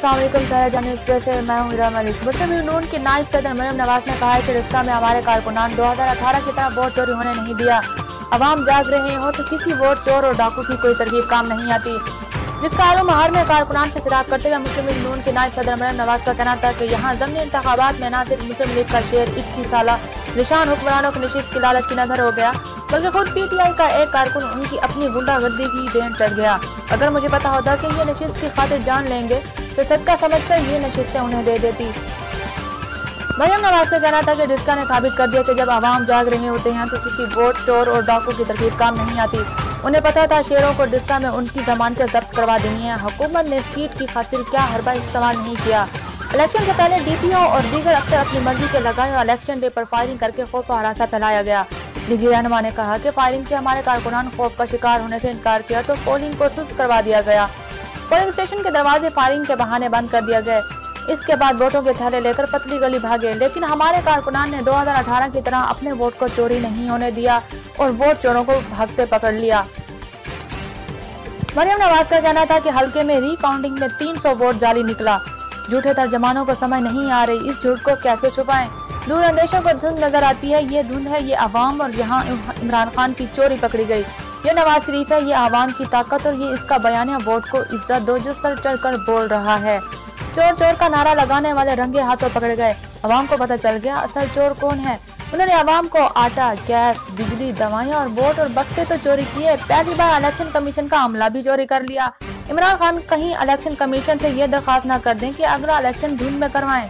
अस्सलाम वालेकुम। से मैं हूं इरा मलिक। मुस्लिम लीग नून की नायब सदर मरियम नवाज ने कहा है कि रिश्ता में हमारे कारकुनान 2018 की तरह वोट चोरी होने नहीं दिया। अवाम जाग रहे हो तो किसी वोट चोर और डाकू की कोई तरकीब काम नहीं आती। जिसका आलम हार में कारकुनान से खिताब करते हुए मुस्लिम लीग नून के नायब सदर मरियम नवाज का कहना था कि यहाँ ज़मीनी इंतखाबात में न सिर्फ मुस्लिम लीग का शेर 21 साल निशान हुक्मरानों की नशिस्त की लालच की नजर हो गया, बल्कि खुद पीटीआई का एक कारकुन उनकी अपनी गुंडागर्दी की भेंट चढ़ गया। अगर मुझे पता होता कि ये नशिस्त की खातिर जान लेंगे तो सदका समझकर ये नशिस्तें उन्हें दे देती। मरियम नवाज का कहना था कि डिस्का ने साबित कर दिया कि जब आवाम जाग रहे होते हैं तो किसी वोट चोर और डाकू की तरकीब काम नहीं आती। उन्हें पता था शेरों को डिस्का में उनकी जमानतें जब्त करवा देनी है। हुकूमत ने सीट की खातिर क्या हरबा इस्तेमाल नहीं किया। इलेक्शन से पहले डीपीओ और दीगर अफसर अपनी मर्जी के लगाए और इलेक्शन डे पर फायरिंग करके खौफ और हरासा फैलाया गया। लीगी रहनुमा ने कहा कि फायरिंग से हमारे कारकुनान खौफ का शिकार होने से इनकार किया तो पोलिंग को सुस्त करवा दिया गया। पोलिंग स्टेशन के दरवाजे फायरिंग के बहाने बंद कर दिया गए। इसके बाद वोटों के थैले लेकर पतली गली भागे, लेकिन हमारे कारकुनान ने 2018 की तरह अपने वोट को चोरी नहीं होने दिया और वोट चोरों को भागते पकड़ लिया। मरियम नवाज का कहना था कि हल्के में रीकाउंटिंग में 300 वोट जाली निकला। झूठे तर्जमानों को समझ नहीं आ रही, इस झूठ को कैसे छुपाएं। दूर अंदेशों को धुंध नजर आती है, ये धुंध है ये अवाम और यहाँ इमरान खान की चोरी पकड़ी गई। ये नवाज शरीफ है, ये अवाम की ताकत और ये इसका बयानिया वोट को इज्जत दो जो सर चढ़ कर बोल रहा है। चोर चोर का नारा लगाने वाले रंगे हाथों पकड़े गए। अवाम को पता चल गया असल चोर कौन है। उन्होंने अवाम को आटा, गैस, बिजली, दवाइयाँ और वोट और बक्से तो चोरी किए, पहली बार इलेक्शन कमीशन का अमला भी चोरी कर लिया। इमरान खान कहीं इलेक्शन कमीशन से ये दरख्वास्त न कर दें कि अगला इलेक्शन जून में करवाएं।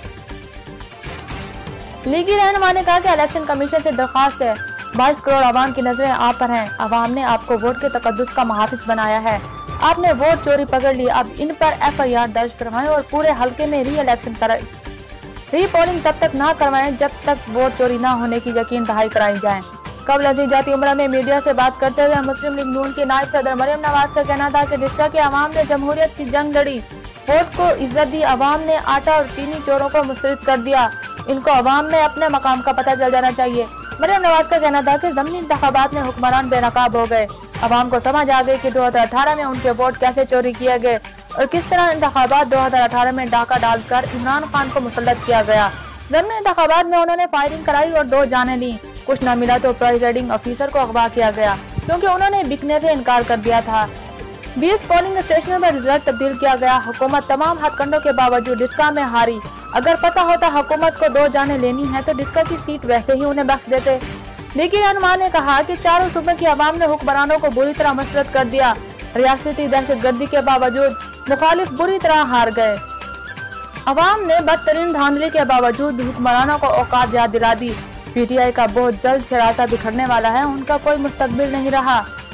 लीगी रहनुमा ने कहा कि इलेक्शन कमीशन से दरख्वास्त है, 22 करोड़ अवाम की नजरें आप पर हैं। अवाम ने आपको वोट के तकद्दुस का मुहाफिज बनाया है। आपने वोट चोरी पकड़ ली, अब इन पर FIR दर्ज करवाएं और पूरे हल्के में री-इलेक्शन करें। री-पोलिंग तब तक ना करवाएं जब तक वोट चोरी ना होने की यकीन दहाई कराई जाए। कबल अजीज जाती उम्र में मीडिया से बात करते हुए मुस्लिम लीग नून के नायब सदर मरियम नवाज का कहना था कि जिसका कि अवाम ने जमहूरियत की जंग लड़ी, वोट को इज्जत दी, अवाम ने आटा और चीनी चोरों को मुस्तरद कर दिया। इनको अवाम में अपने मकाम का पता चल जाना चाहिए। मरियम नवाज का कहना था कि ज़मीनी इंतखाबात में हुक्मरान बेनकाब हो गए। अवाम को समझ आ गई कि 2018 में उनके वोट कैसे चोरी किए गए और किस तरह इंतखाबात 2018 में डाका डालकर इमरान खान को मुसल्लत किया गया। ज़मीनी इंतखाबात में उन्होंने फायरिंग कराई और 2 जानें ली। कुछ न मिला तो प्रिजाइडिंग ऑफिसर को अगवा किया गया क्योंकि उन्होंने बिकने से इनकार कर दिया था। 20 पोलिंग स्टेशनों में रिजल्ट तब्दील किया गया। हुकूमत तमाम हथकंडों के बावजूद डिस्का में हारी। अगर पता होता हुकूमत को 2 जानें लेनी है तो डिस्का की सीट वैसे ही उन्हें बख्श देते। लीगी रहनुमा ने कहा कि चारों सूबे की अवाम ने हुक्मरानों को बुरी तरह मसरत कर दिया। रियासती दहशतगर्दी के बावजूद मुखालिफ बुरी तरह हार गए। अवाम ने बदतरीन धांधली के बावजूद हुक्मरानों को औकात याद दिला दी। PTI का बहुत जल्द शरासा बिखरने वाला है, उनका कोई मुस्तकबिल नहीं रहा।